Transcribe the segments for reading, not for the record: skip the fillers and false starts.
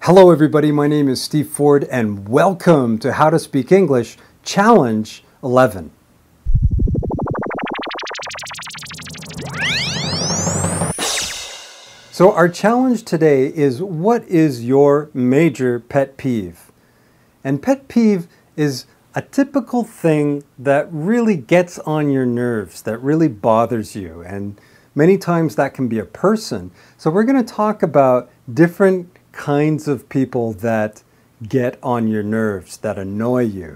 Hello everybody, my name is Steve Ford and welcome to How to Speak English Challenge 11. So our challenge today is, what is your major pet peeve? And pet peeve is a typical thing that really gets on your nerves, that really bothers you. And many times that can be a person. So we're going to talk about different kinds of people that get on your nerves, that annoy you.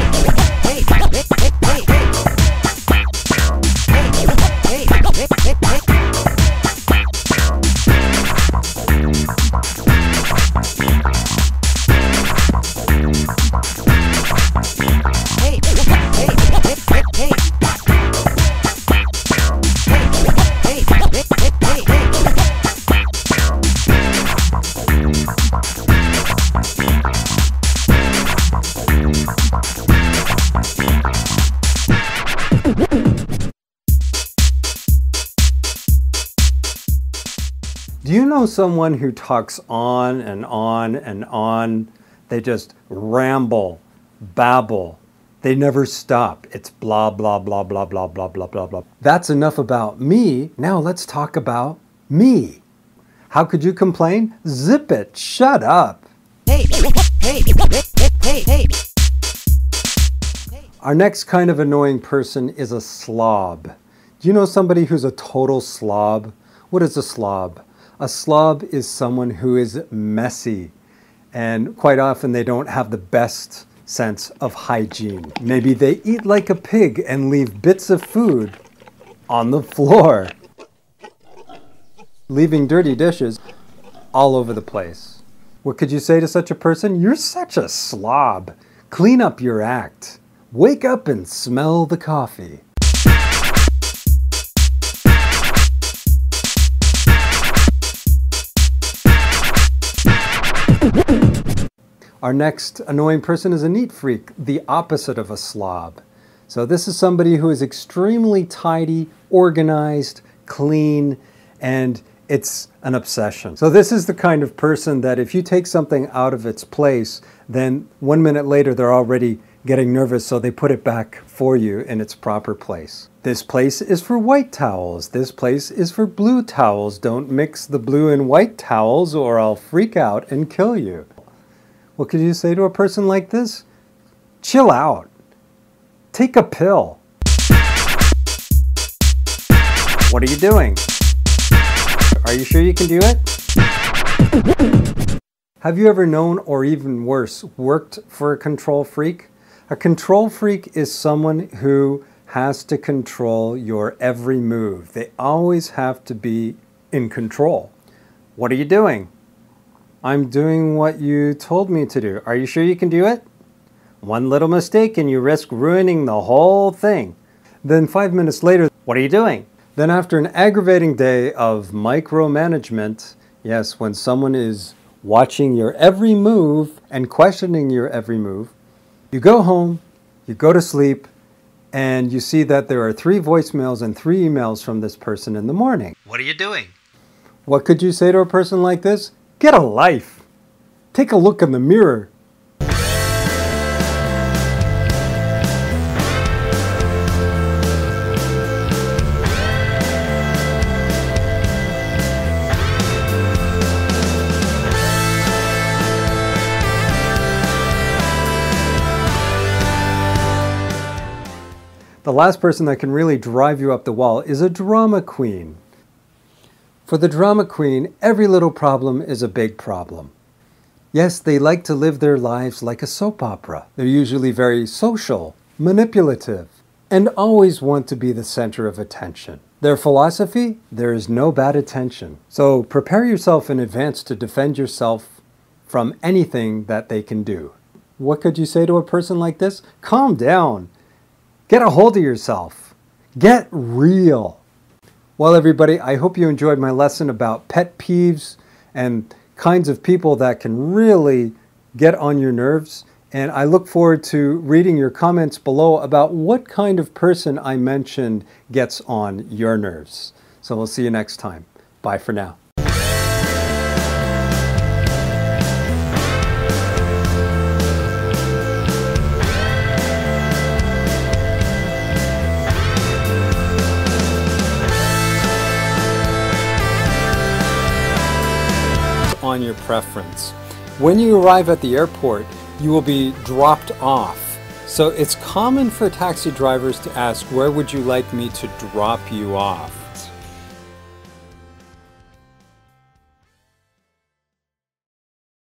Do you know someone who talks on and on and on? They just ramble, babble. They never stop. It's blah, blah, blah, blah, blah, blah, blah, blah, blah. That's enough about me. Now let's talk about me. How could you complain? Zip it. Shut up. Our next kind of annoying person is a slob. Do you know somebody who's a total slob? What is a slob? A slob is someone who is messy, and quite often they don't have the best sense of hygiene. Maybe they eat like a pig and leave bits of food on the floor, leaving dirty dishes all over the place. What could you say to such a person? You're such a slob. Clean up your act. Wake up and smell the coffee. Our next annoying person is a neat freak, the opposite of a slob. So this is somebody who is extremely tidy, organized, clean, and it's an obsession. So this is the kind of person that if you take something out of its place, then 1 minute later they're already getting nervous, so they put it back for you in its proper place. This place is for white towels. This place is for blue towels. Don't mix the blue and white towels or I'll freak out and kill you. What could you say to a person like this? Chill out. Take a pill. What are you doing? Are you sure you can do it? Have you ever known, or even worse, worked for a control freak? A control freak is someone who has to control your every move. They always have to be in control. What are you doing? I'm doing what you told me to do. Are you sure you can do it? One little mistake and you risk ruining the whole thing. Then 5 minutes later, what are you doing? Then after an aggravating day of micromanagement, yes, when someone is watching your every move and questioning your every move, you go home, you go to sleep, and you see that there are 3 voicemails and 3 emails from this person in the morning. What are you doing? What could you say to a person like this? Get a life. Take a look in the mirror. The last person that can really drive you up the wall is a drama queen. For the drama queen, every little problem is a big problem. Yes, they like to live their lives like a soap opera. They're usually very social, manipulative, and always want to be the center of attention. Their philosophy? There is no bad attention. So prepare yourself in advance to defend yourself from anything that they can do. What could you say to a person like this? Calm down. Get a hold of yourself. Get real. Well, everybody, I hope you enjoyed my lesson about pet peeves and kinds of people that can really get on your nerves. And I look forward to reading your comments below about what kind of person I mentioned gets on your nerves. So we'll see you next time. Bye for now. upon your preference. When you arrive at the airport, you will be dropped off. So it's common for taxi drivers to ask, where would you like me to drop you off?